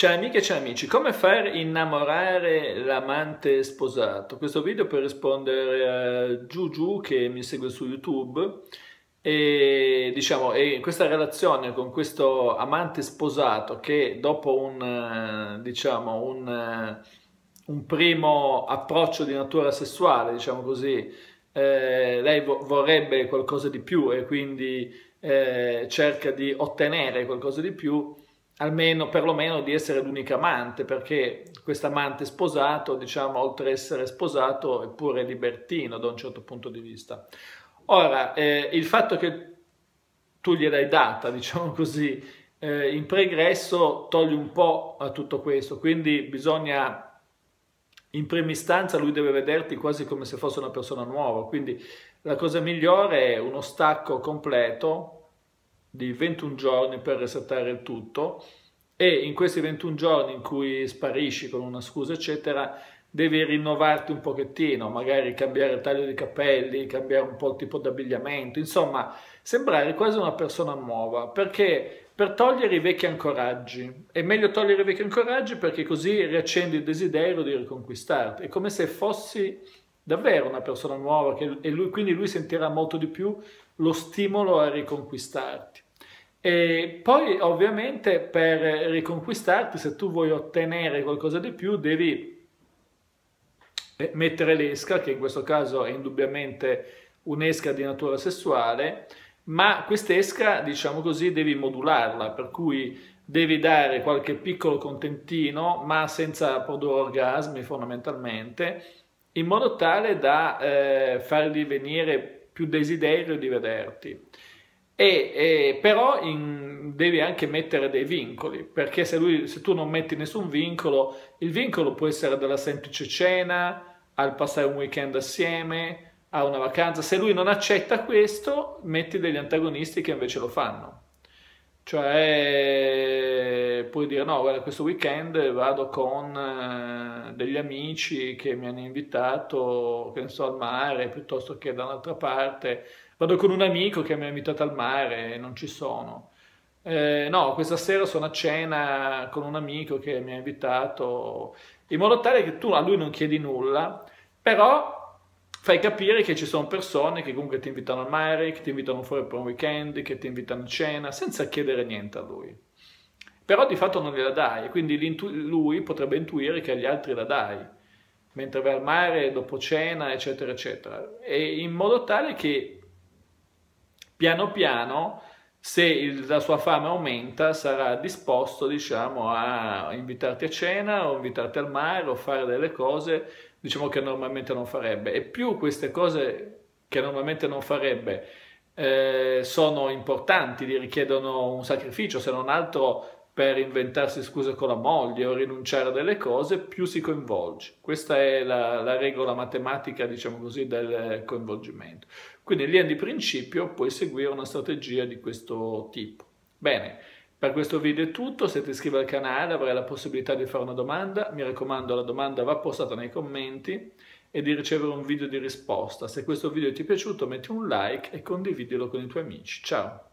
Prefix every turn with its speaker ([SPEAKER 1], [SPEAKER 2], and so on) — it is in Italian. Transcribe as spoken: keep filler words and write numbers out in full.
[SPEAKER 1] Ciao amiche e ciao amici, come far innamorare l'amante sposato? Questo video per rispondere a Giugiu che mi segue su YouTube e diciamo e in questa relazione con questo amante sposato che dopo un, eh, diciamo, un, eh, un primo approccio di natura sessuale, diciamo così, eh, lei vo- vorrebbe qualcosa di più e quindi eh, cerca di ottenere qualcosa di più, almeno perlomeno di essere l'unica amante, perché questo amante sposato, diciamo, oltre ad essere sposato, è pure libertino da un certo punto di vista. Ora, eh, il fatto che tu gliel'hai data, diciamo così, eh, in pregresso toglie un po' a tutto questo, quindi bisogna, in prima istanza, lui deve vederti quasi come se fosse una persona nuova, quindi la cosa migliore è uno stacco completo di ventuno giorni per resettare il tutto e in questi ventuno giorni in cui sparisci con una scusa eccetera devi rinnovarti un pochettino, magari cambiare il taglio dei capelli, cambiare un po' il tipo di abbigliamento, insomma sembrare quasi una persona nuova, perché per togliere i vecchi ancoraggi è meglio togliere i vecchi ancoraggi perché così riaccendi il desiderio di riconquistarti, è come se fossi davvero una persona nuova che, e lui, quindi lui sentirà molto di più lo stimolo a riconquistarti. E poi ovviamente per riconquistarti, se tu vuoi ottenere qualcosa di più, devi mettere l'esca, che in questo caso è indubbiamente un'esca di natura sessuale, ma quest'esca, diciamo così, devi modularla, per cui devi dare qualche piccolo contentino, ma senza produrre orgasmi fondamentalmente, in modo tale da eh, fargli venire più desiderio di vederti. E, e, però in, devi anche mettere dei vincoli, perché se, lui, se tu non metti nessun vincolo, il vincolo può essere dalla semplice cena al passare un weekend assieme, a una vacanza. Se lui non accetta questo, metti degli antagonisti che invece lo fanno. Cioè, puoi dire no, guarda, questo weekend vado con eh, degli amici che mi hanno invitato, che ne so, al mare, piuttosto che da un'altra parte. Vado con un amico che mi ha invitato al mare e non ci sono. Eh, no, questa sera sono a cena con un amico che mi ha invitato, in modo tale che tu a lui non chiedi nulla, però fai capire che ci sono persone che comunque ti invitano al mare, che ti invitano fuori per un weekend, che ti invitano a cena, senza chiedere niente a lui. Però di fatto non gliela dai, quindi lui potrebbe intuire che agli altri la dai, mentre vai al mare, dopo cena, eccetera, eccetera. E in modo tale che piano piano, se il- la sua fame aumenta, sarà disposto, diciamo, a invitarti a cena o invitarti al mare o fare delle cose, diciamo, che normalmente non farebbe. E più queste cose che normalmente non farebbe eh, sono importanti, gli richiedono un sacrificio, se non altro per inventarsi scuse con la moglie o rinunciare a delle cose, più si coinvolge. Questa è la, la regola matematica, diciamo così, del coinvolgimento. Quindi in linea di principio puoi seguire una strategia di questo tipo. Bene, per questo video è tutto, se ti iscrivi al canale avrai la possibilità di fare una domanda, mi raccomando la domanda va postata nei commenti e di ricevere un video di risposta. Se questo video ti è piaciuto metti un like e condividilo con i tuoi amici. Ciao!